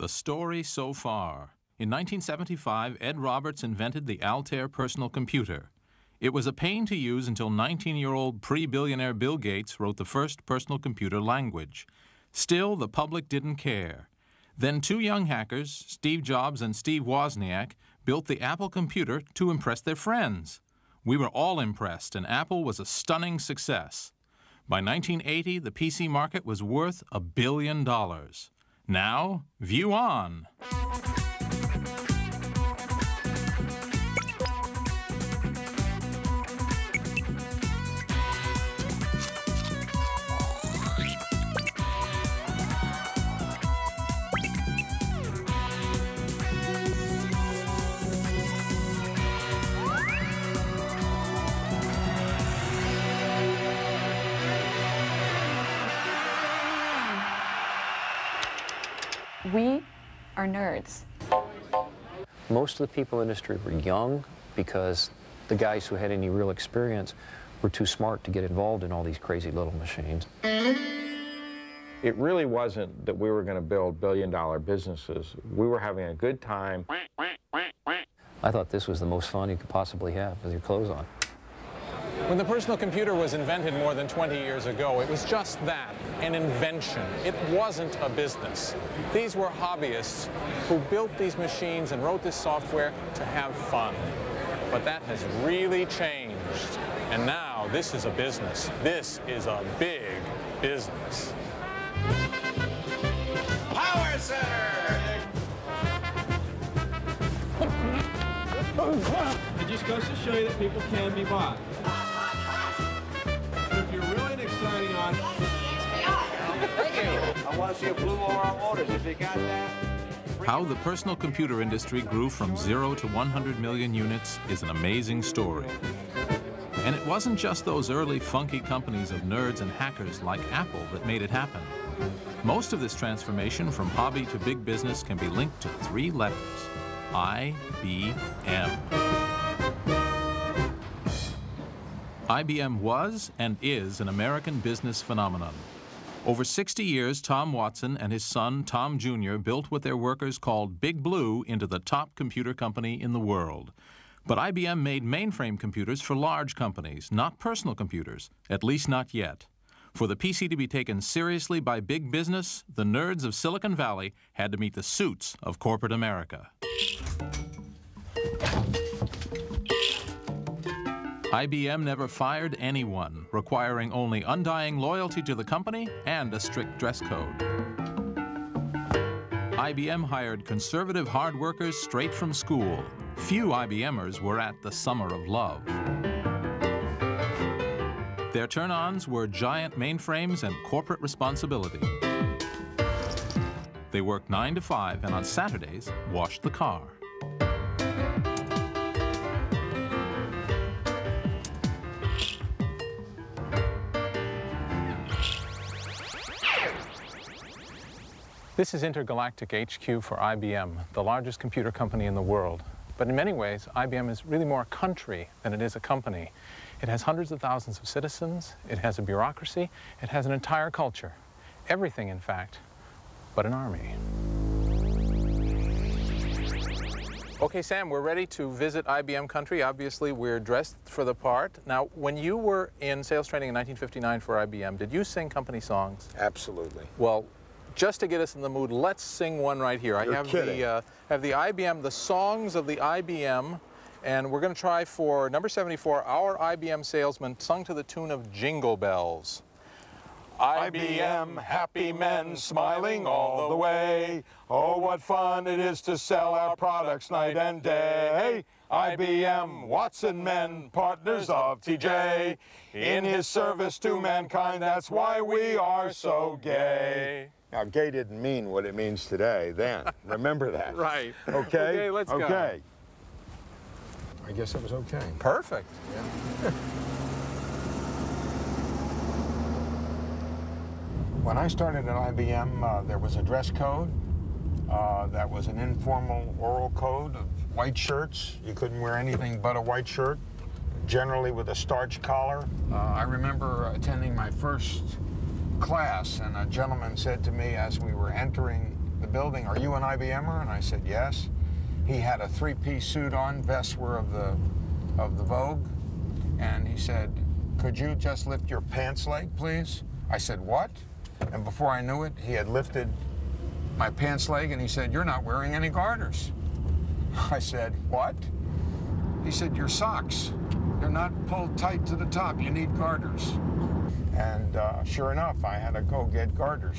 The story so far. In 1975, Ed Roberts invented the Altair personal computer. It was a pain to use until 19-year-old pre-billionaire Bill Gates wrote the first personal computer language. Still, the public didn't care. Then two young hackers, Steve Jobs and Steve Wozniak, built the Apple computer to impress their friends. We were all impressed, and Apple was a stunning success. By 1980, the PC market was worth $1 billion. Now, view on. We are nerds. Most of the people in the industry were young because the guys who had any real experience were too smart to get involved in all these crazy little machines. It really wasn't that we were going to build billion-dollar businesses. We were having a good time. I thought this was the most fun you could possibly have with your clothes on. When the personal computer was invented more than 20 years ago, it was just that, an invention. It wasn't a business. These were hobbyists who built these machines and wrote this software to have fun. But that has really changed. And now this is a business. This is a big business. Power Center! It just goes to show you that people can be bought. If you're really an exciting on. Thank you. I want to see a blue Laurel Motors. If you got that. How the personal computer industry grew from 0 to 100 million units is an amazing story. And it wasn't just those early funky companies of nerds and hackers like Apple that made it happen. Most of this transformation from hobby to big business can be linked to 3 letters: IBM. IBM was and is an American business phenomenon. Over 60 years, Tom Watson and his son, Tom Jr., built what their workers called Big Blue into the top computer company in the world. But IBM made mainframe computers for large companies, not personal computers, at least not yet. For the PC to be taken seriously by big business, the nerds of Silicon Valley had to meet the suits of corporate America. IBM never fired anyone, requiring only undying loyalty to the company and a strict dress code. IBM hired conservative hard workers straight from school. Few IBMers were at the Summer of Love. Their turn-ons were giant mainframes and corporate responsibility. They worked 9 to 5 and on Saturdays washed the car. This is Intergalactic HQ for IBM, the largest computer company in the world. But in many ways, IBM is really more a country than it is a company. It has hundreds of thousands of citizens, it has a bureaucracy, it has an entire culture. Everything, in fact, but an army. Okay, Sam, we're ready to visit IBM country. Obviously, we're dressed for the part. Now, when you were in sales training in 1959 for IBM, did you sing company songs? Absolutely. Well, just to get us in the mood, let's sing one right here. You're kidding. I have the IBM, the songs of the IBM, and we're going to try for number 74, Our IBM Salesman, sung to the tune of Jingle Bells. IBM, happy men, smiling all the way. Oh, what fun it is to sell our products night and day. IBM, Watson men, partners of TJ. In his service to mankind, that's why we are so gay. Now, gay didn't mean what it means today then. Remember that. Right. Okay? Okay, let's go. Okay. I guess it was okay. Perfect. Yeah. When I started at IBM, there was a dress code. That was an informal oral code of white shirts. You couldn't wear anything but a white shirt, generally with a starch collar. I remember attending my first class, and a gentleman said to me as we were entering the building, "Are you an IBMer?" And I said, "Yes." He had a three-piece suit on, vests were of the Vogue, and he said, "Could you just lift your pants leg, please?" I said, "What?" And before I knew it, he had lifted my pants leg, and he said, "You're not wearing any garters." I said, "What?" He said, "Your socks, they're not pulled tight to the top. You need garters." And sure enough, I had to go get garters.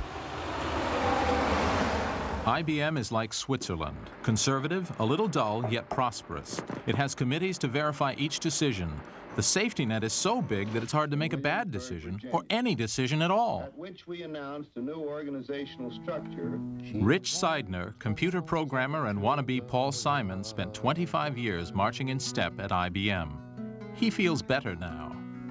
IBM is like Switzerland, conservative, a little dull, yet prosperous. It has committees to verify each decision. The safety net is so big that it's hard to make a bad decision, or any decision at all. At which we announced a new organizational structure. Rich Seidner, computer programmer and wannabe Paul Simon, spent 25 years marching in step at IBM. He feels better now.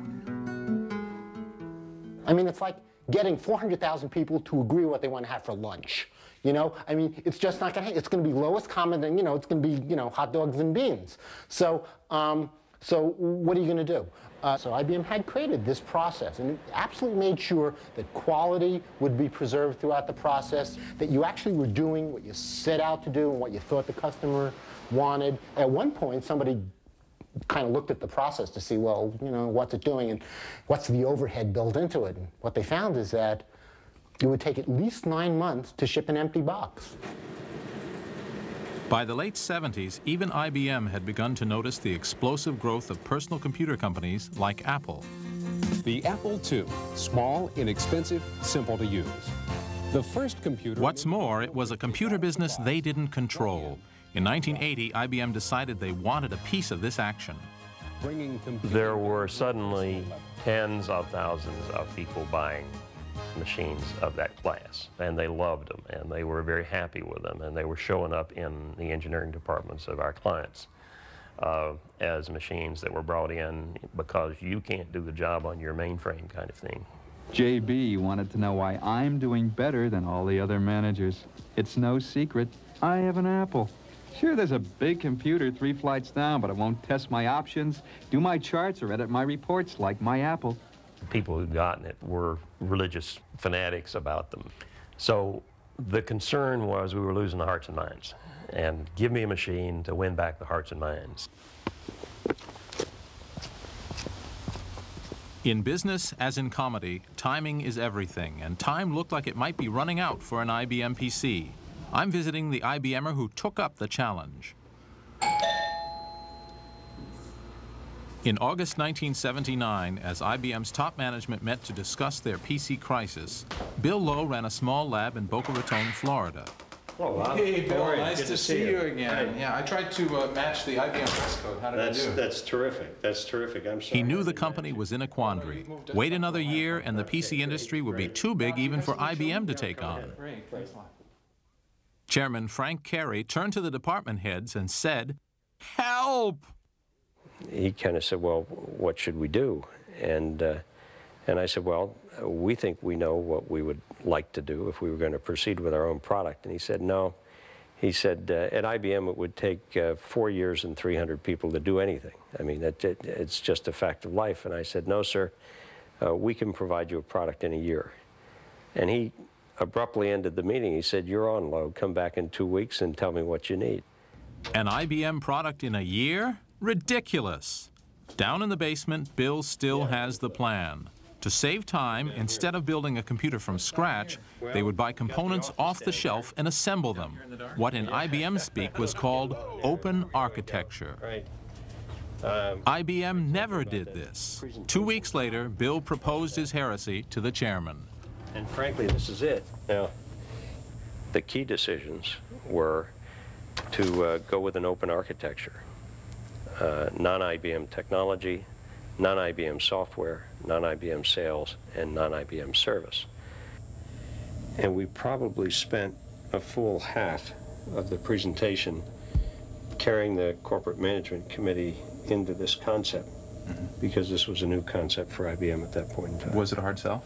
I mean, it's like getting 400,000 people to agree what they want to have for lunch. You know, I mean, it's just not going to happen. It's going to be lowest common, and, you know, it's going to be, you know, hot dogs and beans. So, so what are you going to do? So IBM had created this process, and it absolutely made sure that quality would be preserved throughout the process, that you actually were doing what you set out to do and what you thought the customer wanted. At one point, somebody kind of looked at the process to see, well, you know, what's it doing and what's the overhead built into it. And what they found is that it would take at least 9 months to ship an empty box. By the late 70s, even IBM had begun to notice the explosive growth of personal computer companies like Apple. The Apple II, small, inexpensive, simple to use. The first computer... What's more, it was a computer business they didn't control. In 1980, IBM decided they wanted a piece of this action. There were suddenly tens of thousands of people buying machines of that class, and they loved them, and they were very happy with them, and they were showing up in the engineering departments of our clients as machines that were brought in because you can't do the job on your mainframe kind of thing. JB wanted to know why I'm doing better than all the other managers. It's no secret, I have an Apple. Sure, there's a big computer 3 flights down, but it won't test my options, do my charts, or edit my reports like my Apple. People who'd gotten it were religious fanatics about them. So the concern was we were losing the hearts and minds. And give me a machine to win back the hearts and minds. In business, as in comedy, timing is everything, and time looked like it might be running out for an IBM PC. I'm visiting the IBMer who took up the challenge. In August 1979, as IBM's top management met to discuss their PC crisis, Bill Lowe ran a small lab in Boca Raton, Florida. Oh, wow. Hey, Bill, nice to see you again. Yeah, I tried to match the IBM dress code. How did I do? That's terrific. That's terrific. I'm sorry. He knew the company was in a quandary. Wait another year, and the PC industry would be too big even for IBM to take on. Great, thanks a lot. Chairman Frank Carey turned to the department heads and said, "Help!" He kind of said, "Well, what should we do?" And I said, "Well, we think we know what we would like to do if we were going to proceed with our own product." And he said, "No." He said, "At IBM, it would take 4 years and 300 people to do anything. I mean, it's just a fact of life." And I said, "No, sir, we can provide you a product in a year." And he abruptly ended the meeting. He said, "You're on, Lowe. Come back in 2 weeks and tell me what you need." An IBM product in a year? Ridiculous. Down in the basement, Bill still has the plan. To save time, instead of building a computer from scratch, they would buy components off the shelf and assemble them. What in IBM speak was called open architecture. IBM never did this. 2 weeks later, Bill proposed his heresy to the chairman. And frankly, this is it. Now, the key decisions were to go with an open architecture. Non-IBM technology, non-IBM software, non-IBM sales, and non-IBM service. And we probably spent a full half of the presentation carrying the corporate management committee into this concept, because this was a new concept for IBM at that point in time. Was it a hard sell?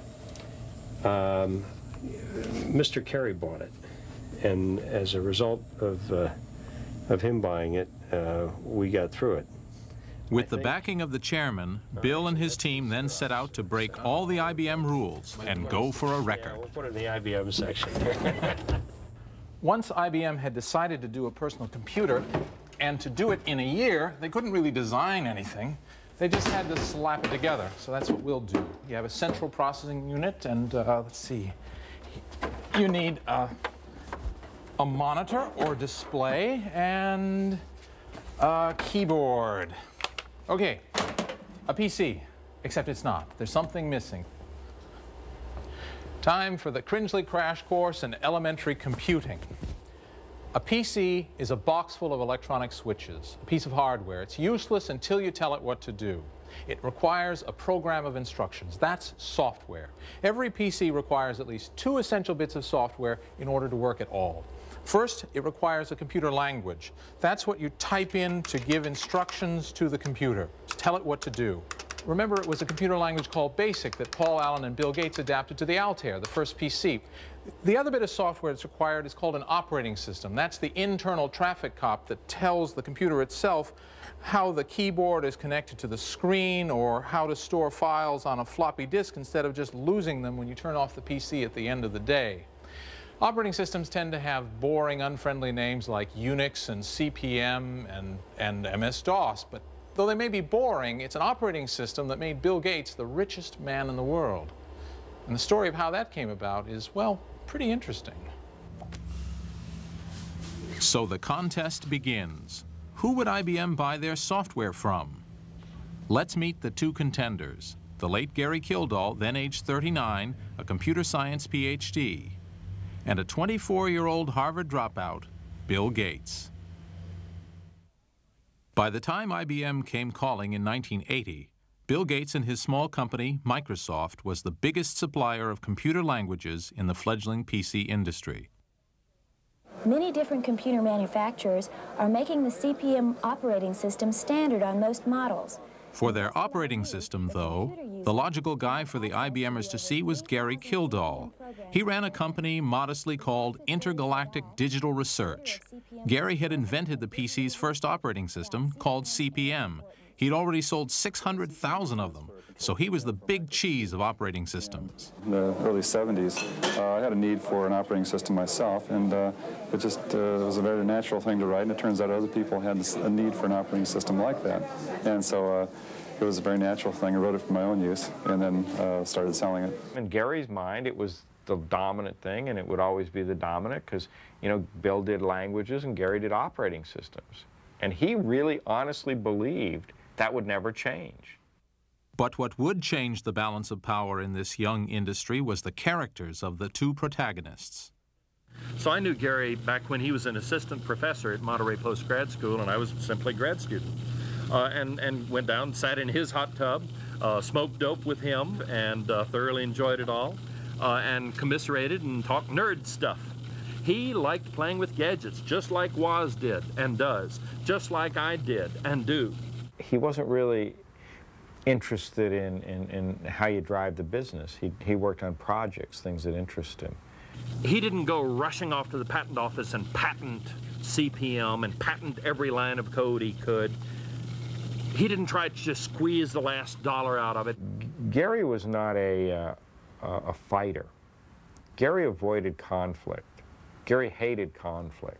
Mr. Carey bought it, and as a result of him buying it, we got through it. With the backing of the chairman, Bill and his team then set out to break all the IBM rules and go for a record. We'll put it in the IBM section. Once IBM had decided to do a personal computer, and to do it in a year, they couldn't really design anything. They just had to slap it together. So that's what we'll do. You have a central processing unit, and let's see. You need a monitor or display and a keyboard. Okay, a PC, except it's not. There's something missing. Time for the Cringely Crash Course in Elementary Computing. A PC is a box full of electronic switches, a piece of hardware. It's useless until you tell it what to do. It requires a program of instructions. That's software. Every PC requires at least 2 essential bits of software in order to work at all. First, it requires a computer language. That's what you type in to give instructions to the computer, to tell it what to do. Remember, it was a computer language called BASIC that Paul Allen and Bill Gates adapted to the Altair, the first PC. The other bit of software that's required is called an operating system. That's the internal traffic cop that tells the computer itself how the keyboard is connected to the screen or how to store files on a floppy disk instead of just losing them when you turn off the PC at the end of the day. Operating systems tend to have boring, unfriendly names like Unix and CP/M and MS-DOS, but though they may be boring, it's an operating system that made Bill Gates the richest man in the world. And the story of how that came about is, well, pretty interesting. So the contest begins. Who would IBM buy their software from? Let's meet the 2 contenders. The late Gary Kildall, then age 39, a computer science PhD, and a 24-year-old Harvard dropout, Bill Gates. By the time IBM came calling in 1980, Bill Gates and his small company, Microsoft, was the biggest supplier of computer languages in the fledgling PC industry. Many different computer manufacturers are making the CP/M operating system standard on most models. For their operating system, though, the logical guy for the IBMers to see was Gary Kildall. He ran a company modestly called Intergalactic Digital Research. Gary had invented the PC's first operating system, called CP/M. He'd already sold 600,000 of them, so he was the big cheese of operating systems. In the early 70s, I had a need for an operating system myself, and it just was a very natural thing to write, and it turns out other people had a need for an operating system like that. And so it was a very natural thing. I wrote it for my own use, and then started selling it. In Gary's mind, it was the dominant thing, and it would always be the dominant because, you know, Bill did languages and Gary did operating systems. And he really honestly believed that would never change. But what would change the balance of power in this young industry was the characters of the 2 protagonists. So I knew Gary back when he was an assistant professor at Monterey Post Grad School, and I was simply a grad student. And went down, sat in his hot tub, smoked dope with him, and thoroughly enjoyed it all, and commiserated and talked nerd stuff. He liked playing with gadgets, just like Woz did and does, just like I did and do. He wasn't really interested in how you drive the business. He worked on projects, things that interest him. He didn't go rushing off to the patent office and patent CP/M and patent every line of code he could. He didn't try to just squeeze the last dollar out of it. Gary was not a fighter. Gary avoided conflict. Gary hated conflict.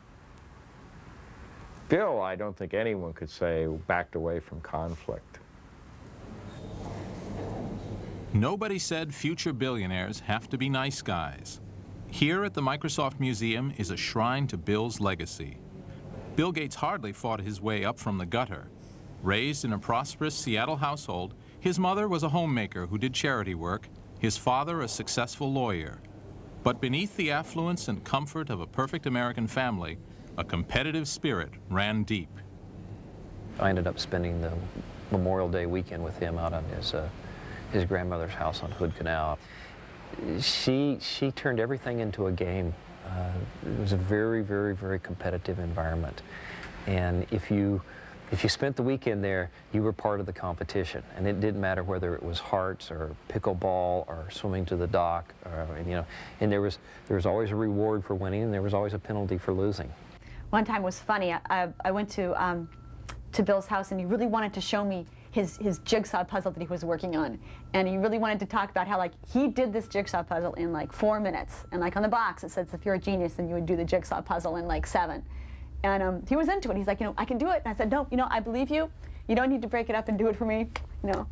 Bill, I don't think anyone could say, backed away from conflict. Nobody said future billionaires have to be nice guys. Here at the Microsoft Museum is a shrine to Bill's legacy. Bill Gates hardly fought his way up from the gutter. Raised in a prosperous Seattle household, his mother was a homemaker who did charity work, his father a successful lawyer. But beneath the affluence and comfort of a perfect American family, a competitive spirit ran deep. I ended up spending the Memorial Day weekend with him out on his grandmother's house on Hood Canal. She turned everything into a game. It was a very, very, very competitive environment. And if you spent the weekend there, you were part of the competition. And it didn't matter whether it was hearts or pickleball or swimming to the dock, and there was always a reward for winning and there was always a penalty for losing. One time was funny. I went to Bill's house and he really wanted to show me his jigsaw puzzle that he was working on. And he really wanted to talk about how, like, he did this jigsaw puzzle in like 4 minutes. And like on the box it says, if you're a genius, then you would do the jigsaw puzzle in like 7. And he was into it. He's like, you know, I can do it. And I said, no, you know, I believe you. You don't need to break it up and do it for me. No.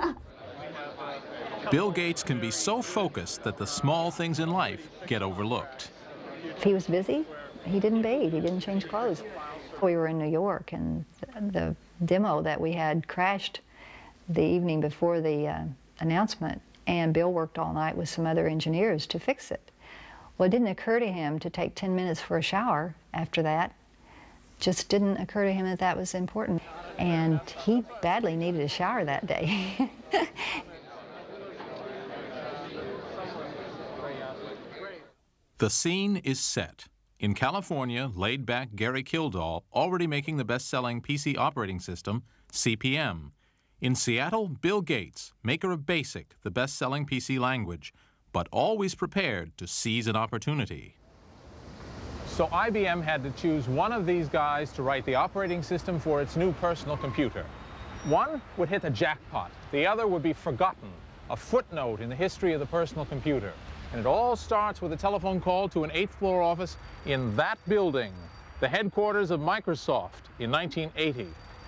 Bill Gates can be so focused that the small things in life get overlooked. If he was busy, he didn't bathe, he didn't change clothes. We were in New York, and the demo that we had crashed the evening before the announcement, and Bill worked all night with some other engineers to fix it. Well, it didn't occur to him to take 10 minutes for a shower after that. Just didn't occur to him that that was important. And he badly needed a shower that day. The scene is set. In California, laid-back Gary Kildall, already making the best-selling PC operating system, CP/M. In Seattle, Bill Gates, maker of BASIC, the best-selling PC language, but always prepared to seize an opportunity. So IBM had to choose one of these guys to write the operating system for its new personal computer. One would hit the jackpot. The other would be forgotten, a footnote in the history of the personal computer. And it all starts with a telephone call to an 8th-floor office in that building, the headquarters of Microsoft, in 1980.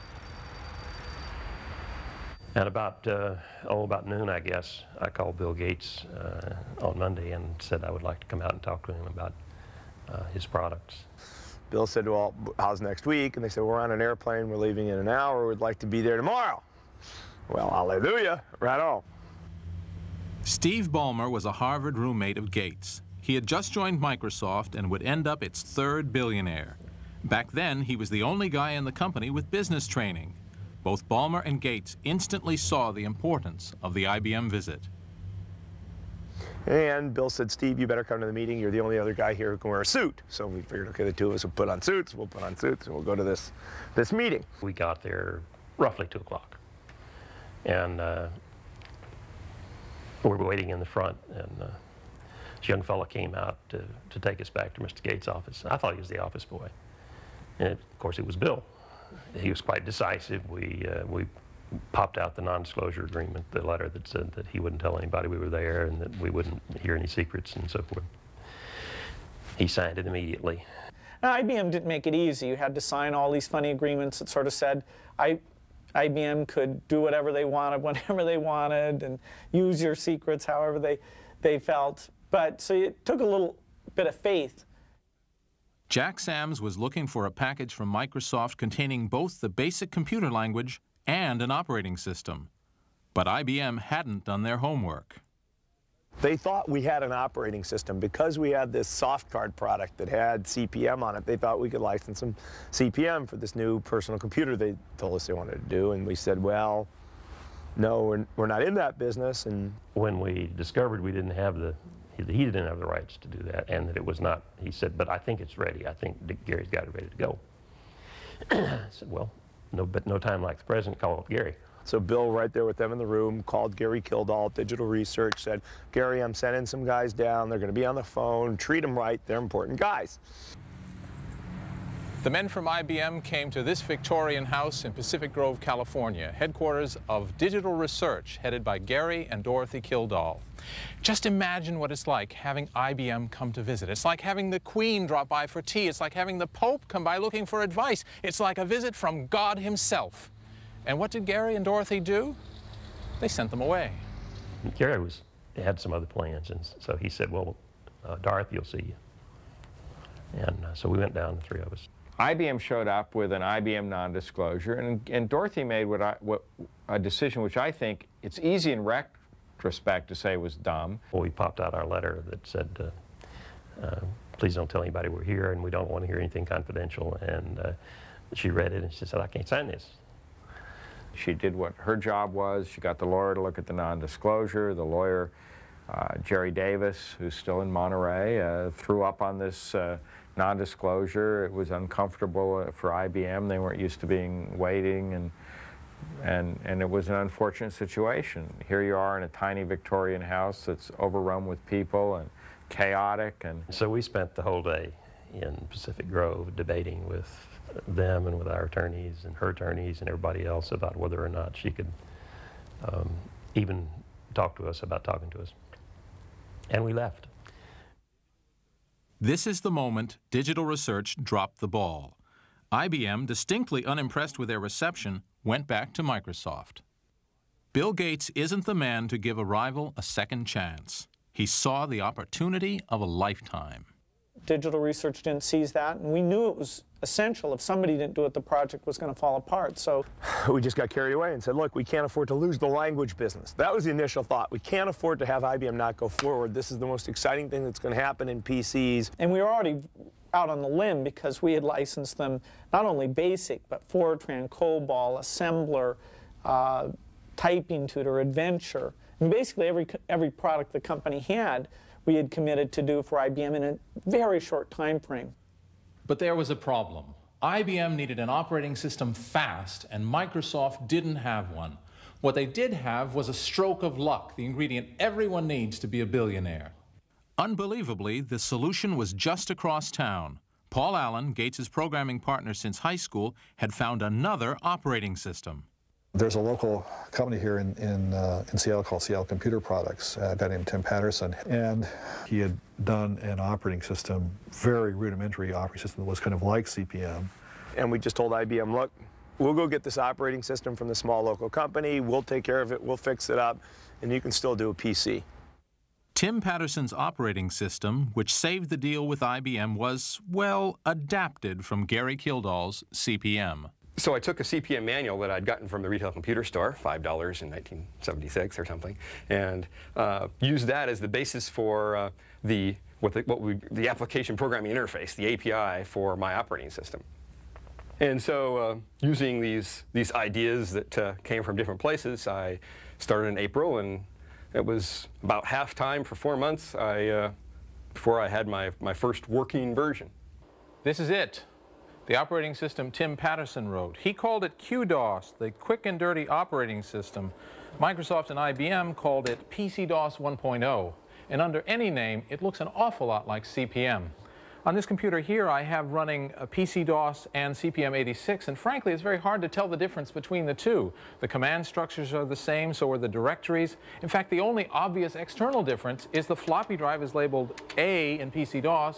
At about noon, I guess, I called Bill Gates on Monday and said I would like to come out and talk to him about his products. Bill said, well, how's next week? And they said, we're on an airplane, we're leaving in an hour, we'd like to be there tomorrow. Well, hallelujah, right on. Steve Ballmer was a Harvard roommate of Gates. He had just joined Microsoft and would end up its 3rd billionaire. Back then, he was the only guy in the company with business training. Both Ballmer and Gates instantly saw the importance of the IBM visit. And Bill said, Steve, you better come to the meeting. You're the only other guy here who can wear a suit. So we figured, okay, the two of us will put on suits, we'll put on suits, and we'll go to this meeting. We got there roughly 2 o'clock. And we were waiting in the front, and this young fellow came out to take us back to Mr. Gates' office. I thought he was the office boy. And of course, it was Bill. He was quite decisive. We popped out the non-disclosure agreement, the letter that said that he wouldn't tell anybody we were there and that we wouldn't hear any secrets and so forth. He signed it immediately. Now, IBM didn't make it easy. You had to sign all these funny agreements that sort of said IBM could do whatever they wanted, whenever they wanted, and use your secrets however they felt. But so it took a little bit of faith. Jack Sams was looking for a package from Microsoft containing both the BASIC computer language and an operating system. But IBM hadn't done their homework. They thought we had an operating system. Because we had this soft card product that had CP/M on it, they thought we could license some CP/M for this new personal computer they told us they wanted to do. And we said, well, no, we're not in that business. And when we discovered we didn't have he didn't have the rights to do that, and that it was not, he said, but I think it's ready. I think Gary's got it ready to go. I said, well, no time like the present, call up Gary. So Bill, right there with them in the room, called Gary Kildall, Digital Research, said, Gary, I'm sending some guys down. They're going to be on the phone. Treat them right. They're important guys. The men from IBM came to this Victorian house in Pacific Grove, California, headquarters of Digital Research, headed by Gary and Dorothy Kildall. Just imagine what it's like having IBM come to visit. It's like having the Queen drop by for tea. It's like having the Pope come by looking for advice. It's like a visit from God himself. And what did Gary and Dorothy do? They sent them away. Gary had some other plans, and so he said, well, Dorothy will see you. And so we went down, the 3 of us. IBM showed up with an IBM non-disclosure, and Dorothy made a decision which I think it's easy in retrospect to say was dumb. Well, we popped out our letter that said, please don't tell anybody we're here, and we don't want to hear anything confidential. And she read it, and she said, I can't sign this. She did what her job was. She got the lawyer to look at the non-disclosure. The lawyer, Jerry Davis, who's still in Monterey, threw up on this non-disclosure. It was uncomfortable for IBM. They weren't used to waiting, and it was an unfortunate situation. Here you are in a tiny Victorian house that's overrun with people and chaotic. And so we spent the whole day in Pacific Grove debating with them and with our attorneys and her attorneys and everybody else about whether or not she could even talk to us about talking to us. And we left. This is the moment Digital Research dropped the ball. IBM, distinctly unimpressed with their reception, went back to Microsoft. Bill Gates isn't the man to give a rival a second chance. He saw the opportunity of a lifetime. Digital Research didn't seize that, and we knew it was essential. If somebody didn't do it, the project was going to fall apart. So we just got carried away and said, look, we can't afford to lose the language business. That was the initial thought. We can't afford to have IBM not go forward. This is the most exciting thing that's going to happen in PCs. And we were already out on the limb because we had licensed them not only BASIC, but Fortran, COBOL, Assembler, Typing Tutor, Adventure. And basically every product the company had, we had committed to do for IBM in a very short time frame. But there was a problem. IBM needed an operating system fast, and Microsoft didn't have one. What they did have was a stroke of luck, the ingredient everyone needs to be a billionaire. Unbelievably, the solution was just across town. Paul Allen, Gates' programming partner since high school, had found another operating system. There's a local company here in Seattle called Seattle Computer Products, a guy named Tim Patterson, and he had done an operating system, very rudimentary operating system that was kind of like CP/M. And we just told IBM, look, we'll go get this operating system from the small local company, we'll take care of it, we'll fix it up, and you can still do a PC. Tim Patterson's operating system, which saved the deal with IBM, was, well, adapted from Gary Kildall's CP/M. So I took a CP/M manual that I'd gotten from the retail computer store, $5 in 1976 or something, and used that as the basis for the application programming interface, the API for my operating system. And so using these ideas that came from different places, I started in April, and it was about half time for 4 months before I had my first working version. This is it. The operating system Tim Patterson wrote. He called it QDOS, the quick and dirty operating system. Microsoft and IBM called it PC-DOS 1.0. And under any name, it looks an awful lot like CP/M. On this computer here, I have running a PC-DOS and CP/M86, and frankly, it's very hard to tell the difference between the two. The command structures are the same, so are the directories. In fact, the only obvious external difference is the floppy drive is labeled A in PC-DOS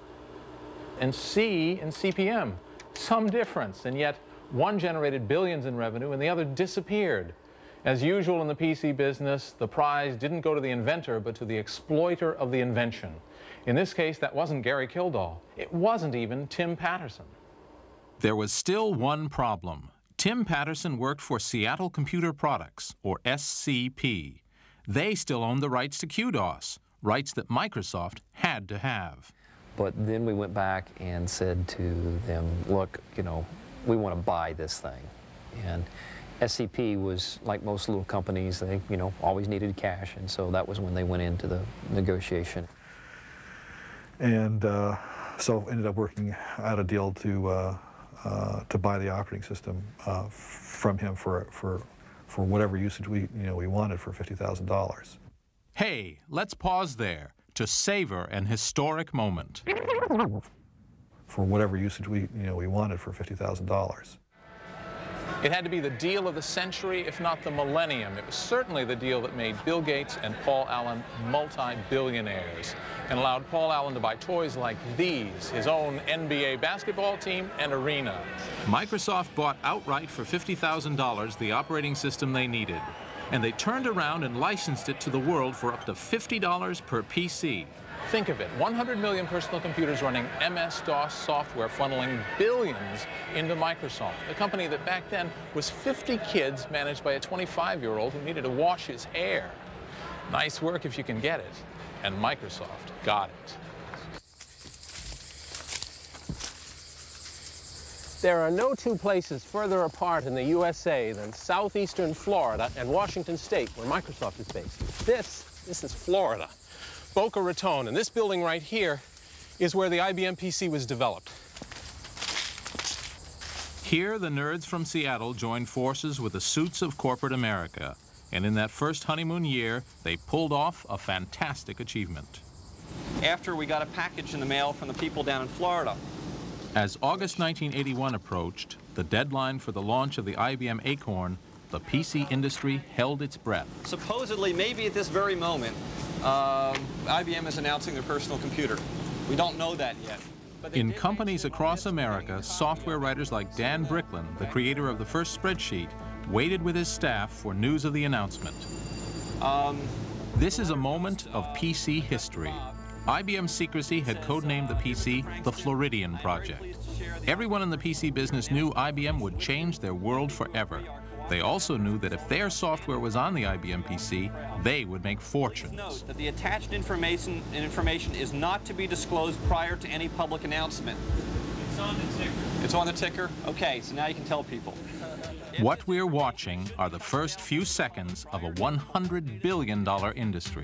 and C in CP/M. Some difference, and yet one generated billions in revenue and the other disappeared. As usual in the PC business, the prize didn't go to the inventor, but to the exploiter of the invention. In this case, that wasn't Gary Kildall. It wasn't even Tim Patterson. There was still one problem. Tim Patterson worked for Seattle Computer Products, or SCP. They still owned the rights to QDOS, rights that Microsoft had to have. But then we went back and said to them, look, you know, we want to buy this thing. And SCP was, like most little companies, they, you know, always needed cash, and so that was when they went into the negotiation. And so ended up working out a deal to buy the operating system from him for whatever usage we wanted for $50,000. Hey, let's pause there to savor an historic moment. For whatever usage we wanted for $50,000. It had to be the deal of the century, if not the millennium. It was certainly the deal that made Bill Gates and Paul Allen multi-billionaires and allowed Paul Allen to buy toys like these, his own NBA basketball team and arena. Microsoft bought outright for $50,000 the operating system they needed, and they turned around and licensed it to the world for up to $50 per PC. Think of it, 100 million personal computers running MS-DOS software funneling billions into Microsoft, a company that back then was 50 kids managed by a 25-year-old who needed to wash his hair. Nice work if you can get it, and Microsoft got it. There are no two places further apart in the USA than southeastern Florida and Washington State, where Microsoft is based. This is Florida. Boca Raton, and this building right here is where the IBM PC was developed. Here, the nerds from Seattle joined forces with the suits of corporate America, and in that first honeymoon year, they pulled off a fantastic achievement. After we got a package in the mail from the people down in Florida, As August 1981 approached, the deadline for the launch of the IBM Acorn, the PC industry held its breath. Supposedly, maybe at this very moment, IBM is announcing their personal computer. We don't know that yet. In companies across America, software writers like Dan Bricklin, the creator of the first spreadsheet, waited with his staff for news of the announcement. This is a moment of PC history. IBM's secrecy had codenamed the PC the Floridian Project. Everyone in the PC business knew IBM would change their world forever. They also knew that if their software was on the IBM PC, they would make fortunes. Note that the attached information is not to be disclosed prior to any public announcement. It's on the ticker. It's on the ticker? Okay, so now you can tell people. What we're watching are the first few seconds of a $100 billion industry.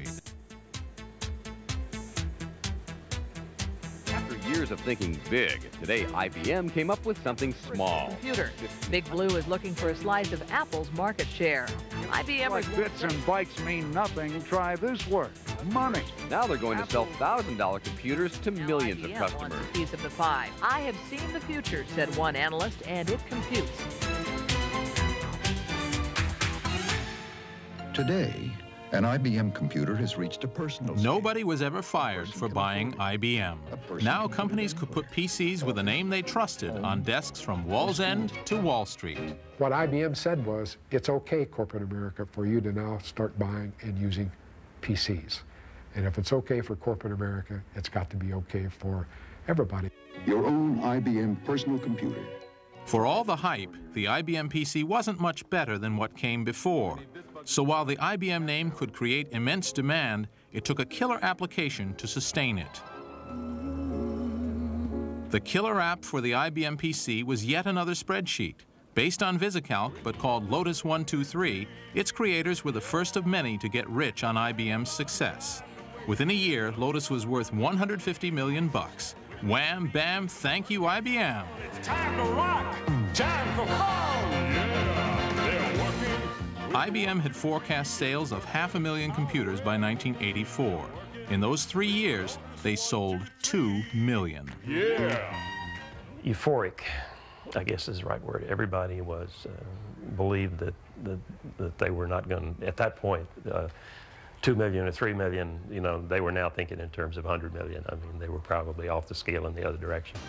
Years of thinking big, today IBM came up with something small. Computer. Big Blue is looking for a slice of Apple's market share. IBM like bits and bytes mean nothing. Try this word. Money. Now they're going to sell $1,000 computers to millions of customers. Wants a piece of the pie. I have seen the future, said one analyst, and it computes. Today, an IBM computer has reached a personal stage. Nobody was ever fired for buying IBM. Now companies could put PCs with a name they trusted on desks from Wall's End to Wall Street. What IBM said was, it's okay, corporate America, for you to now start buying and using PCs. And if it's okay for corporate America, it's got to be okay for everybody. Your own IBM personal computer. For all the hype, the IBM PC wasn't much better than what came before. So while the IBM name could create immense demand, it took a killer application to sustain it. The killer app for the IBM PC was yet another spreadsheet. Based on VisiCalc, but called Lotus 123, its creators were the first of many to get rich on IBM's success. Within a year, Lotus was worth $150 million. Wham, bam, thank you, IBM. It's time to rock! Time for fun! Yeah, they're working. IBM had forecast sales of 500,000 computers by 1984. In those 3 years, they sold 2 million. Yeah! Euphoric, I guess is the right word. Everybody was believed that they were not going to, at that point, 2 million or 3 million, you know, they were now thinking in terms of 100 million. I mean, they were probably off the scale in the other direction.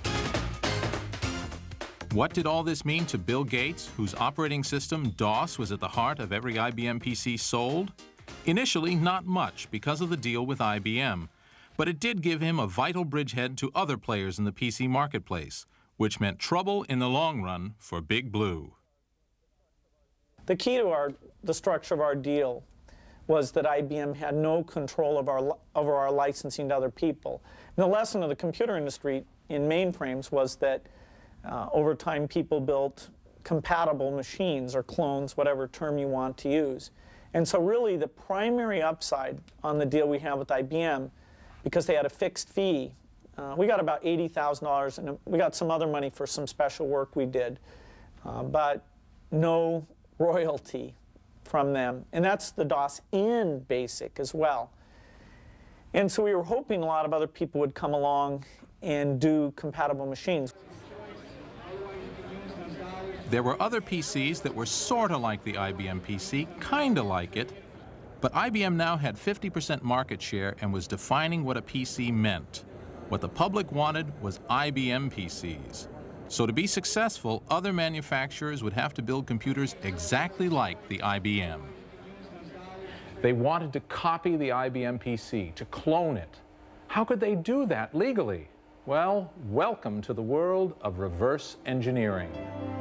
What did all this mean to Bill Gates, whose operating system, DOS, was at the heart of every IBM PC sold? Initially, not much because of the deal with IBM, but it did give him a vital bridgehead to other players in the PC marketplace, which meant trouble in the long run for Big Blue. The key to the structure of our deal was that IBM had no control over our licensing to other people. And the lesson of the computer industry in mainframes was that over time people built compatible machines or clones, whatever term you want to use. And so really the primary upside on the deal we have with IBM, because they had a fixed fee, we got about $80,000, and we got some other money for some special work we did, but no royalty from them. And that's the DOS in BASIC as well. And so we were hoping a lot of other people would come along and do compatible machines. There were other PCs that were sort of like the IBM PC, kind of like it, but IBM now had 50% market share and was defining what a PC meant. What the public wanted was IBM PCs. So to be successful, other manufacturers would have to build computers exactly like the IBM. They wanted to copy the IBM PC, to clone it. How could they do that legally? Well, welcome to the world of reverse engineering.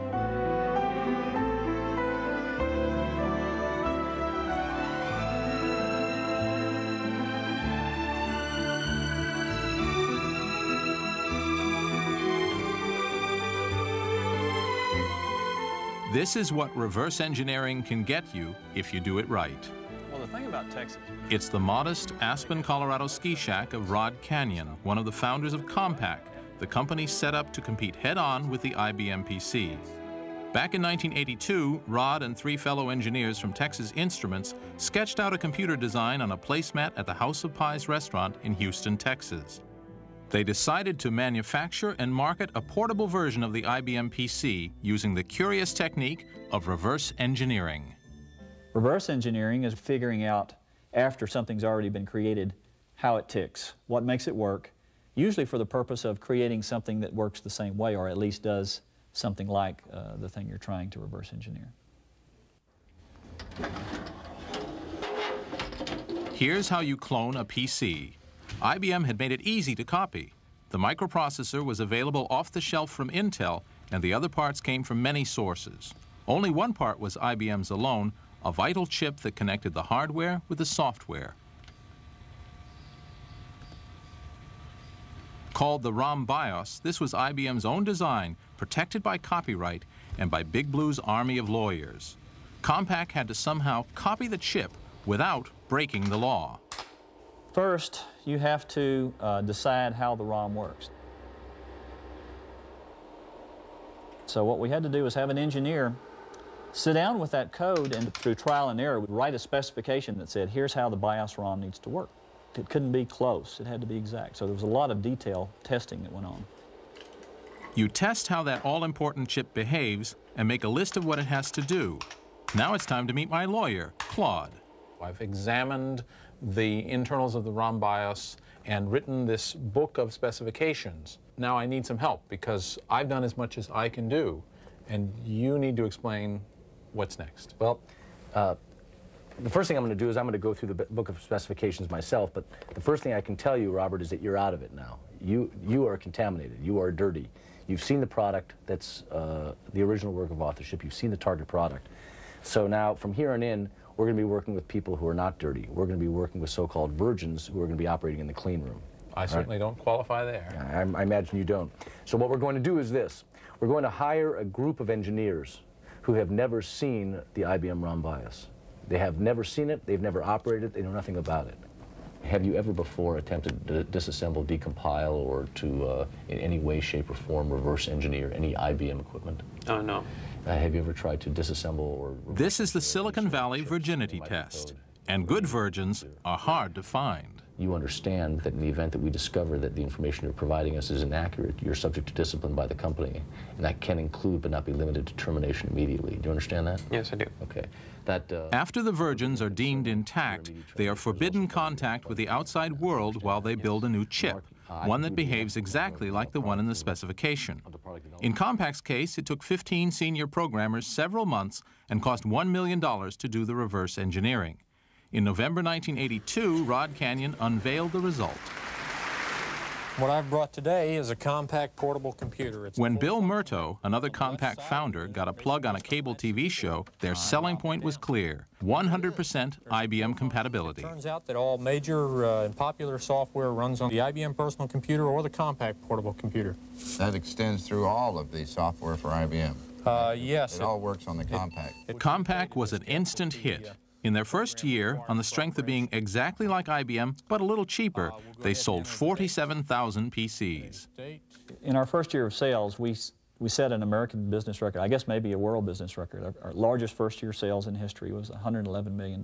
This is what reverse engineering can get you if you do it right. Well, the thing about Texas... It's the modest Aspen, Colorado ski shack of Rod Canyon, one of the founders of Compaq, the company set up to compete head-on with the IBM PC. Back in 1982, Rod and 3 fellow engineers from Texas Instruments sketched out a computer design on a placemat at the House of Pies restaurant in Houston, Texas. They decided to manufacture and market a portable version of the IBM PC using the curious technique of reverse engineering. Reverse engineering is figuring out, after something's already been created, how it ticks, what makes it work, usually for the purpose of creating something that works the same way, or at least does something like the thing you're trying to reverse engineer. Here's how you clone a PC. IBM had made it easy to copy. The microprocessor was available off the shelf from Intel, and the other parts came from many sources. Only one part was IBM's alone, a vital chip that connected the hardware with the software. Called the ROM BIOS, this was IBM's own design, protected by copyright and by Big Blue's army of lawyers. Compaq had to somehow copy the chip without breaking the law. First, you have to decide how the ROM works. So what we had to do was have an engineer sit down with that code and through trial and error write a specification that said, here's how the BIOS ROM needs to work. It couldn't be close, it had to be exact. So there was a lot of detail testing that went on. You test how that all-important chip behaves and make a list of what it has to do. Now it's time to meet my lawyer, Claude. I've examined the internals of the ROM BIOS and written this book of specifications. Now I need some help because I've done as much as I can do, and you need to explain what's next. Well, the first thing I'm going to do is I'm going to go through the book of specifications myself, but the first thing I can tell you, Robert, is that you're out of it now. You are contaminated. You are dirty. You've seen the product that's the original work of authorship. You've seen the target product. So now, from here on in, we're going to be working with people who are not dirty. We're going to be working with so-called virgins who are going to be operating in the clean room. I certainly don't qualify there. I imagine you don't. So what we're going to do is this. We're going to hire a group of engineers who have never seen the IBM ROM BIOS. They have never seen it, they've never operated it, they know nothing about it. Have you ever before attempted to disassemble, decompile, or to, in any way, shape, or form, reverse engineer any IBM equipment? No. Have you ever tried to disassemble or... This is the Silicon Valley virginity test, and good virgins are hard to find. You understand that in the event that we discover that the information you're providing us is inaccurate, you're subject to discipline by the company, and that can include but not be limited to termination immediately. Do you understand that? Yes, I do. Okay. After the virgins are deemed intact, they are forbidden contact with the outside world while they build a new chip, one that behaves exactly like the one in the specification. In Compaq's case, it took 15 senior programmers several months and cost $1 million to do the reverse engineering. In November 1982, Rod Canyon unveiled the result. What I've brought today is a Compaq portable computer. When Bill Murto, another Compaq founder, got a plug on a cable TV show, their selling point was clear: 100% IBM compatibility. It turns out that all major and popular software runs on the IBM personal computer or the Compaq portable computer. That extends through all of the software for IBM. Yes. It all works on the Compaq. Compaq was an instant hit. In their first year, on the strength of being exactly like IBM, but a little cheaper, they sold 47,000 PCs. In our first year of sales, we set an American business record, I guess maybe a world business record. Our largest first-year sales in history was $111 million.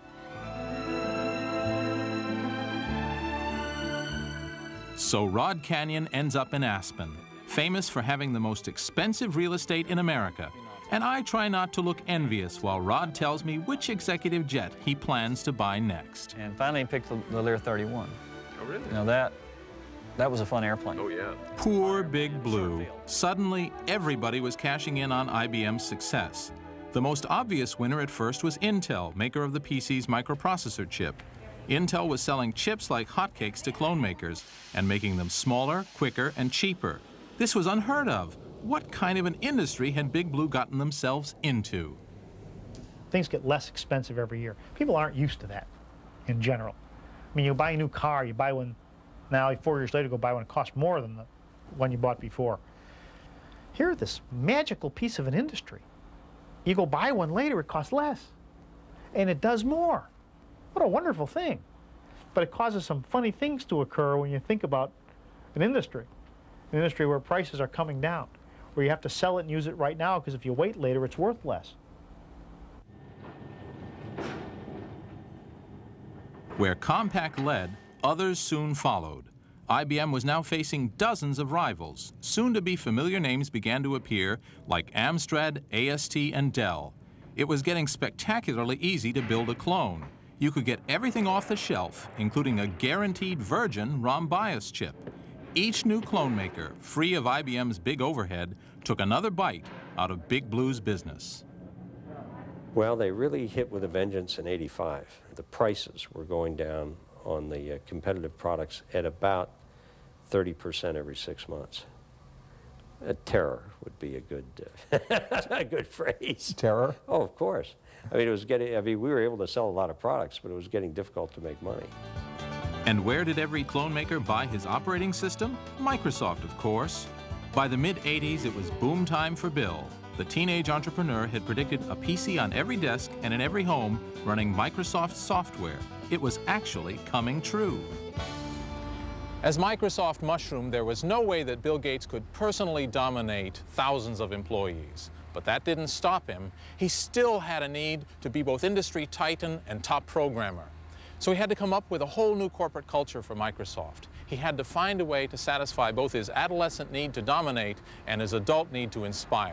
So Rod Canyon ends up in Aspen, famous for having the most expensive real estate in America. And I try not to look envious while Rod tells me which executive jet he plans to buy next. And finally he picked the Lear 31. Oh, really? You know, that was a fun airplane. Oh, yeah. Poor Big Blue. Suddenly, everybody was cashing in on IBM's success. The most obvious winner at first was Intel, maker of the PC's microprocessor chip. Intel was selling chips like hotcakes to clone makers and making them smaller, quicker, and cheaper. This was unheard of. What kind of an industry had Big Blue gotten themselves into? Things get less expensive every year. People aren't used to that in general. I mean, you buy a new car, you buy one now, 4 years later, go buy one that costs more than the one you bought before. Here, this magical piece of an industry. You go buy one later, it costs less. And it does more. What a wonderful thing. But it causes some funny things to occur when you think about an industry where prices are coming down, where you have to sell it and use it right now, because if you wait later, it's worth less. Where Compaq led, others soon followed. IBM was now facing dozens of rivals. Soon-to-be familiar names began to appear, like Amstrad, AST, and Dell. It was getting spectacularly easy to build a clone. You could get everything off the shelf, including a guaranteed virgin ROM BIOS chip. Each new clone maker, free of IBM's big overhead, took another bite out of Big Blue's business. Well, they really hit with a vengeance in '85. The prices were going down on the competitive products at about 30% every 6 months. Terror would be a good, a good phrase. Terror? Oh, of course. I mean, it was getting, we were able to sell a lot of products, but it was getting difficult to make money. And where did every clone maker buy his operating system? Microsoft, of course. By the mid-'80s, it was boom time for Bill. The teenage entrepreneur had predicted a PC on every desk and in every home running Microsoft software. It was actually coming true. As Microsoft mushroomed, there was no way that Bill Gates could personally dominate thousands of employees. But that didn't stop him. He still had a need to be both industry titan and top programmer. So he had to come up with a whole new corporate culture for Microsoft. He had to find a way to satisfy both his adolescent need to dominate and his adult need to inspire.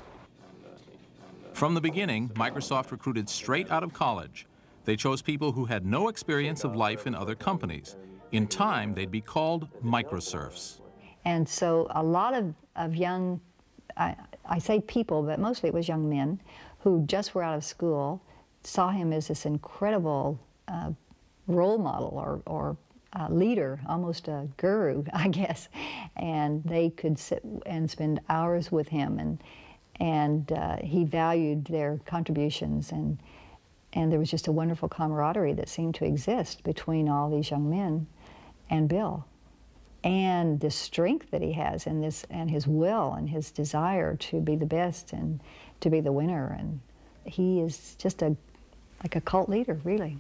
From the beginning, Microsoft recruited straight out of college. They chose people who had no experience of life in other companies. In time, they'd be called microserfs. And so a lot of young, I say people, but mostly it was young men who just were out of school, saw him as this incredible role model or leader, almost a guru, I guess. And they could sit and spend hours with him, and he valued their contributions, and there was just a wonderful camaraderie that seemed to exist between all these young men and Bill. And the strength that he has and his will and his desire to be the best and to be the winner. And he is just like a cult leader, really.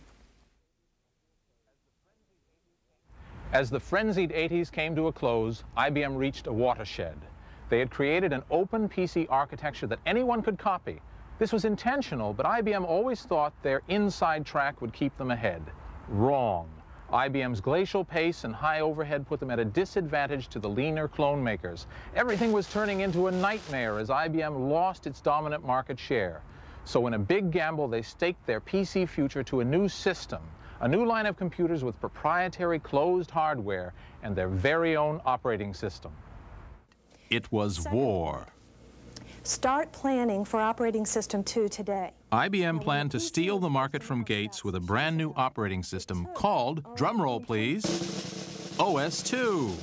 As the frenzied '80s came to a close, IBM reached a watershed. They had created an open PC architecture that anyone could copy. This was intentional, but IBM always thought their inside track would keep them ahead. Wrong. IBM's glacial pace and high overhead put them at a disadvantage to the leaner clone makers. Everything was turning into a nightmare as IBM lost its dominant market share. So in a big gamble, they staked their PC future to a new system, a new line of computers with proprietary closed hardware and their very own operating system. It was war. Start planning for Operating System 2 today. IBM planned to steal the market from Gates with a brand new operating system called, drumroll please, OS/2.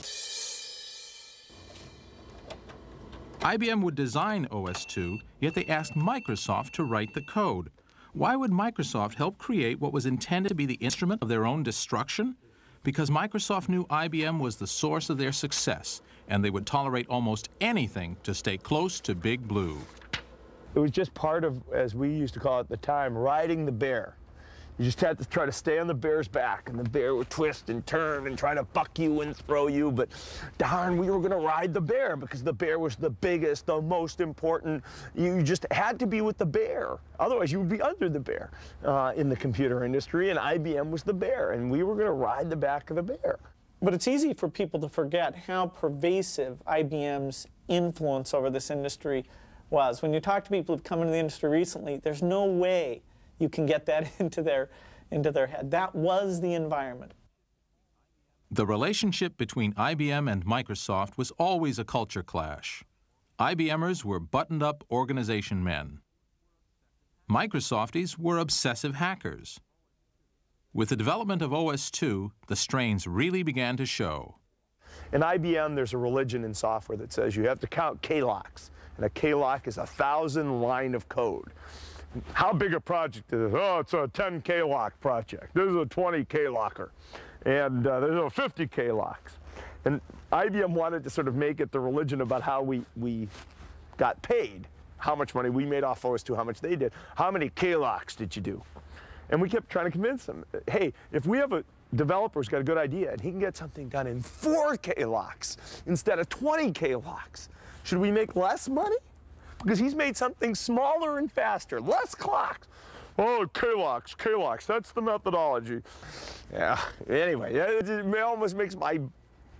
IBM would design OS/2, yet they asked Microsoft to write the code. Why would Microsoft help create what was intended to be the instrument of their own destruction? Because Microsoft knew IBM was the source of their success, and they would tolerate almost anything to stay close to Big Blue. It was just part of, as we used to call it at the time, riding the bear. You just had to try to stay on the bear's back, and the bear would twist and turn and try to buck you and throw you, but darn, we were going to ride the bear because the bear was the biggest, the most important. You just had to be with the bear. Otherwise, you would be under the bear in the computer industry, and IBM was the bear, and we were going to ride the back of the bear. But it's easy for people to forget how pervasive IBM's influence over this industry was. When you talk to people who've come into the industry recently, there's no way you can get that into their head. That was the environment. The relationship between IBM and Microsoft was always a culture clash. IBMers were buttoned-up organization men. Microsofties were obsessive hackers. With the development of OS/2, the strains really began to show. In IBM, there's a religion in software that says you have to count K-locks, and a K-lock is 1,000 line of code. How big a project is it? Oh, it's a 10 K-lock project. This is a 20 K-locker. And there's a 50 K-locks. And IBM wanted to sort of make it the religion about how we got paid, how much money we made off OS/2, how much they did. How many K-locks did you do? And we kept trying to convince them, hey, if we have a developer who's got a good idea and he can get something done in 4 K-locks instead of 20 K-locks, should we make less money? Because he's made something smaller and faster, less clocks. Oh, K-locks, K-locks, that's the methodology. Yeah, anyway, it almost makes my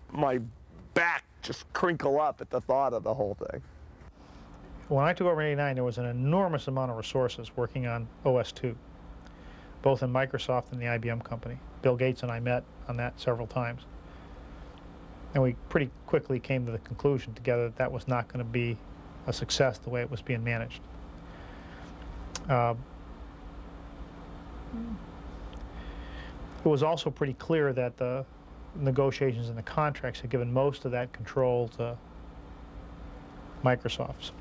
my back just crinkle up at the thought of the whole thing. When I took over in '89, there was an enormous amount of resources working on OS/2, both in Microsoft and the IBM company. Bill Gates and I met on that several times. And we pretty quickly came to the conclusion together that that was not going to be a success the way it was being managed. It was also pretty clear that the negotiations and the contracts had given most of that control to Microsoft's.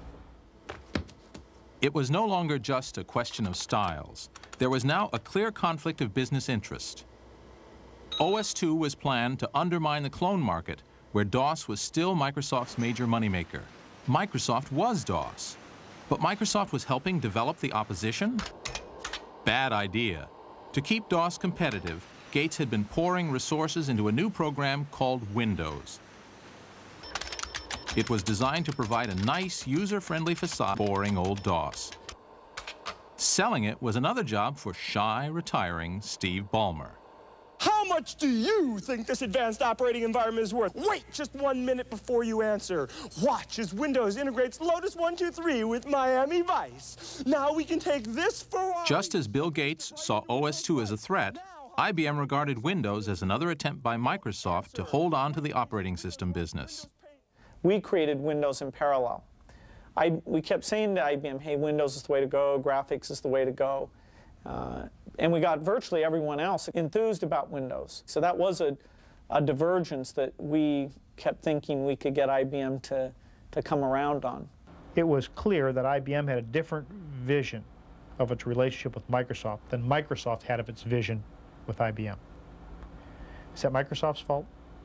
It was no longer just a question of styles. There was now a clear conflict of business interest. OS/2 was planned to undermine the clone market, where DOS was still Microsoft's major moneymaker. Microsoft was DOS, but Microsoft was helping develop the opposition? Bad idea. To keep DOS competitive, Gates had been pouring resources into a new program called Windows. It was designed to provide a nice, user-friendly facade, boring old DOS. Selling it was another job for shy, retiring Steve Ballmer. How much do you think this advanced operating environment is worth? Wait just 1 minute before you answer. Watch as Windows integrates Lotus 1-2-3 with Miami Vice. Now we can take this for... Just as Bill Gates saw OS/2 as a threat, IBM regarded Windows as another attempt by Microsoft to hold on to the operating system business. We created Windows in parallel. We kept saying to IBM, hey, Windows is the way to go, graphics is the way to go. And we got virtually everyone else enthused about Windows. So that was a divergence that we kept thinking we could get IBM to come around on. It was clear that IBM had a different vision of its relationship with Microsoft than Microsoft had of its vision with IBM. Is that Microsoft's fault?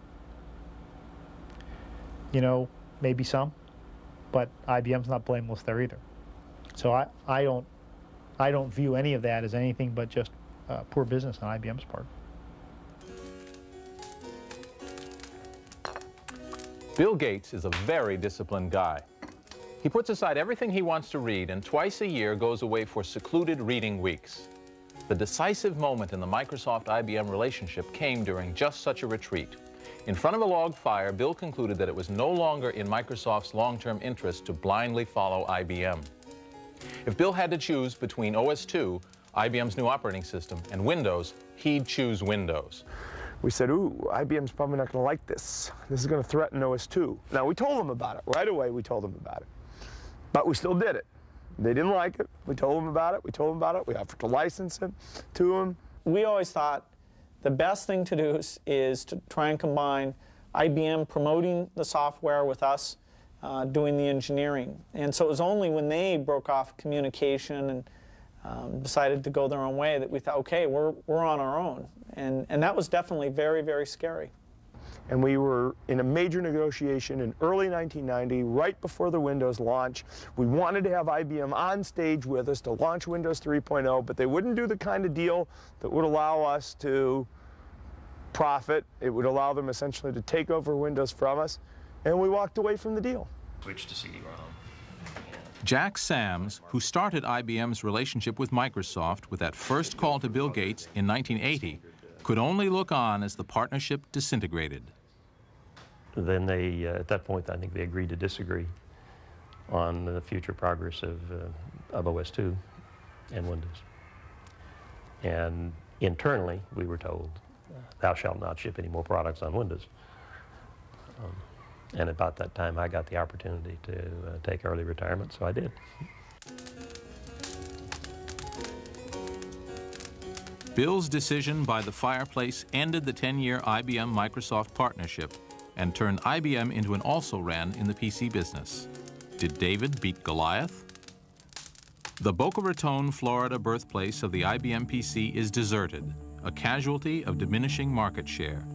You know, maybe some, but IBM's not blameless there either. So I don't view any of that as anything but just poor business on IBM's part. Bill Gates is a very disciplined guy. He puts aside everything he wants to read and twice a year goes away for secluded reading weeks. The decisive moment in the Microsoft-IBM relationship came during just such a retreat. In front of a log fire, Bill concluded that it was no longer in Microsoft's long-term interest to blindly follow IBM. If Bill had to choose between OS/2, IBM's new operating system, and Windows, he'd choose Windows. We said, ooh, IBM's probably not going to like this. This is going to threaten OS/2. Now, we told them about it. Right away, we told them about it. But we still did it. They didn't like it. We told them about it. We told them about it. We offered to license it to them. We always thought the best thing to do is to try and combine IBM promoting the software with us doing the engineering. And so it was only when they broke off communication and decided to go their own way that we thought, okay, we're on our own. And that was definitely very, very scary. And we were in a major negotiation in early 1990, right before the Windows launch. We wanted to have IBM on stage with us to launch Windows 3.0, but they wouldn't do the kind of deal that would allow us to profit. It would allow them essentially to take over Windows from us, and we walked away from the deal. Switch to CD-ROM. Jack Sams, who started IBM's relationship with Microsoft with that first call to Bill Gates in 1980, could only look on as the partnership disintegrated. Then they, at that point, I think they agreed to disagree on the future progress of OS/2 and Windows. And internally, we were told, thou shalt not ship any more products on Windows. And about that time, I got the opportunity to take early retirement, so I did. Bill's decision by the fireplace ended the 10-year IBM-Microsoft partnership and turned IBM into an also-ran in the PC business. Did David beat Goliath? The Boca Raton, Florida birthplace of the IBM PC is deserted, a casualty of diminishing market share.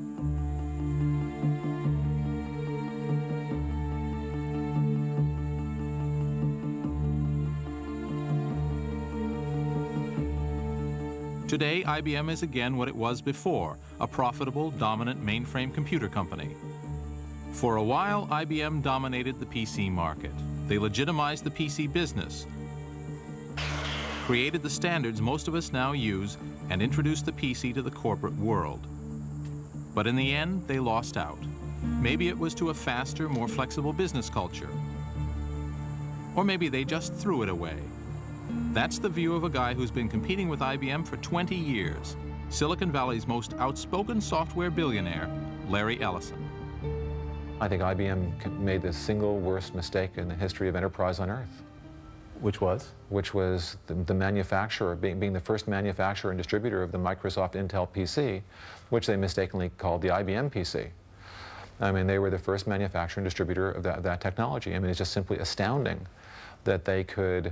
Today, IBM is again what it was before, a profitable, dominant mainframe computer company. For a while, IBM dominated the PC market. They legitimized the PC business, created the standards most of us now use, and introduced the PC to the corporate world. But in the end, they lost out. Maybe it was to a faster, more flexible business culture. Or maybe they just threw it away. That's the view of a guy who's been competing with IBM for 20 years, Silicon Valley's most outspoken software billionaire, Larry Ellison. I think IBM made the single worst mistake in the history of enterprise on Earth. Which was? Which was the manufacturer, being the first manufacturer and distributor of the Microsoft Intel PC, which they mistakenly called the IBM PC. I mean, they were the first manufacturer and distributor of that technology. I mean, it's just simply astounding that they could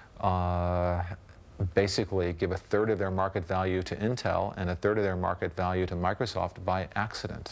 basically give a third of their market value to Intel and a third of their market value to Microsoft by accident.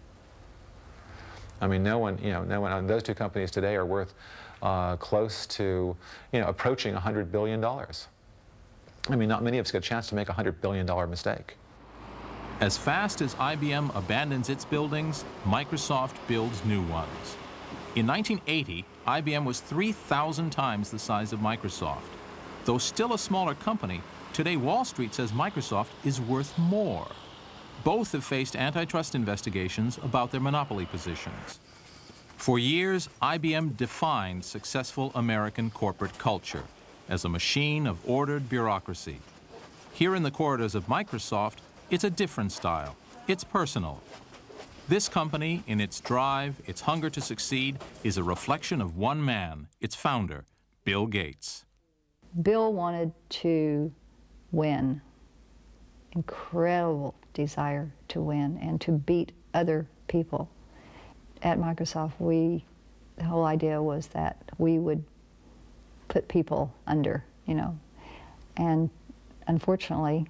I mean, no one, those two companies today are worth close to, approaching $100 billion. I mean, not many of us get a chance to make a $100 billion mistake. As fast as IBM abandons its buildings, Microsoft builds new ones. In 1980, IBM was 3,000 times the size of Microsoft. Though still a smaller company, today Wall Street says Microsoft is worth more. Both have faced antitrust investigations about their monopoly positions. For years, IBM defined successful American corporate culture as a machine of ordered bureaucracy. Here in the corridors of Microsoft, it's a different style. It's personal. This company, in its drive, its hunger to succeed, is a reflection of one man, its founder, Bill Gates. Bill wanted to win. Incredible desire to win and to beat other people. At Microsoft, the whole idea was that we would put people under, and unfortunately,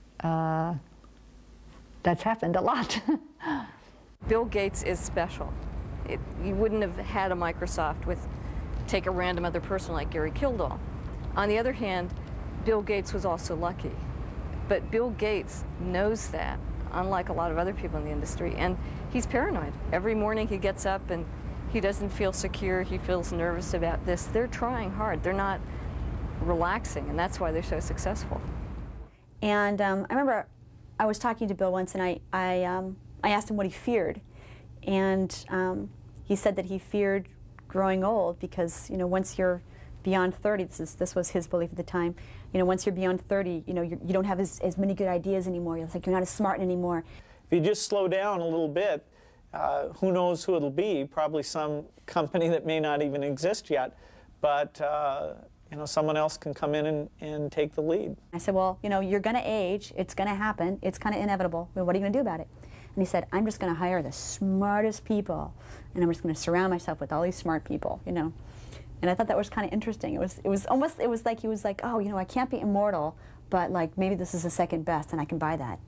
that's happened a lot. Bill Gates is special. You wouldn't have had a Microsoft with, take a random other person like Gary Kildall. On the other hand, Bill Gates was also lucky. But Bill Gates knows that, unlike a lot of other people in the industry, and he's paranoid. Every morning he gets up and he doesn't feel secure, he feels nervous about this. They're trying hard, they're not relaxing, and that's why they're so successful. And I remember I was talking to Bill once, and I asked him what he feared, and he said that he feared growing old because once you're beyond 30, this was his belief at the time, once you're beyond 30, you don't have as many good ideas anymore. It's like you're not as smart anymore. If you just slow down a little bit, who knows who it'll be? Probably some company that may not even exist yet, but someone else can come in and take the lead. I said, well, you're going to age. It's going to happen. It's kind of inevitable. Well, what are you going to do about it? And he said, I'm just going to hire the smartest people, and I'm just going to surround myself with all these smart people, And I thought that was kind of interesting. It was like he was like, oh, I can't be immortal, but like maybe this is the second best, and I can buy that,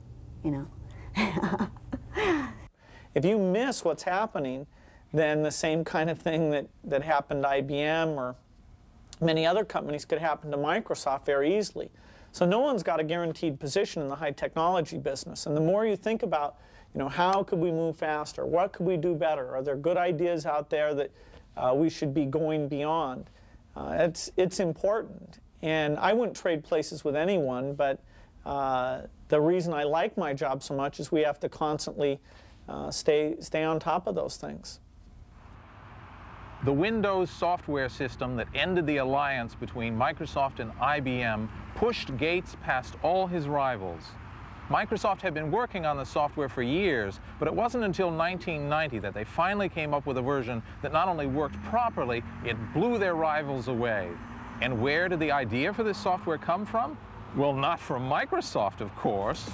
If you miss what's happening, then the same kind of thing that happened to IBM or many other companies could happen to Microsoft very easily. So no one's got a guaranteed position in the high technology business. And the more you think about, how could we move faster? What could we do better? Are there good ideas out there that we should be going beyond? It's important. And I wouldn't trade places with anyone, but the reason I like my job so much is we have to constantly stay on top of those things. The Windows software system that ended the alliance between Microsoft and IBM pushed Gates past all his rivals. Microsoft had been working on the software for years, but it wasn't until 1990 that they finally came up with a version that not only worked properly, it blew their rivals away. And where did the idea for this software come from? Well, not from Microsoft, of course.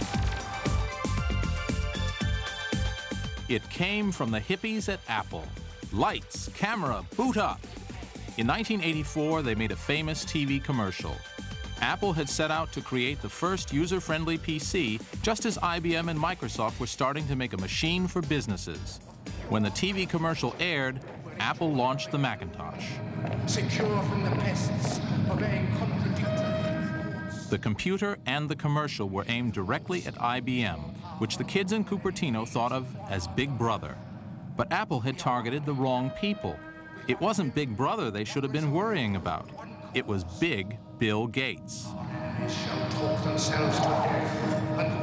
It came from the hippies at Apple. Lights, camera, boot up. In 1984, they made a famous TV commercial. Apple had set out to create the first user-friendly PC, just as IBM and Microsoft were starting to make a machine for businesses. When the TV commercial aired, Apple launched the Macintosh. Secure from the pests of a contradictory. The computer and the commercial were aimed directly at IBM, which the kids in Cupertino thought of as Big Brother. But Apple had targeted the wrong people. It wasn't Big Brother they should have been worrying about. It was Big Bill Gates. Shall talk themselves to death, and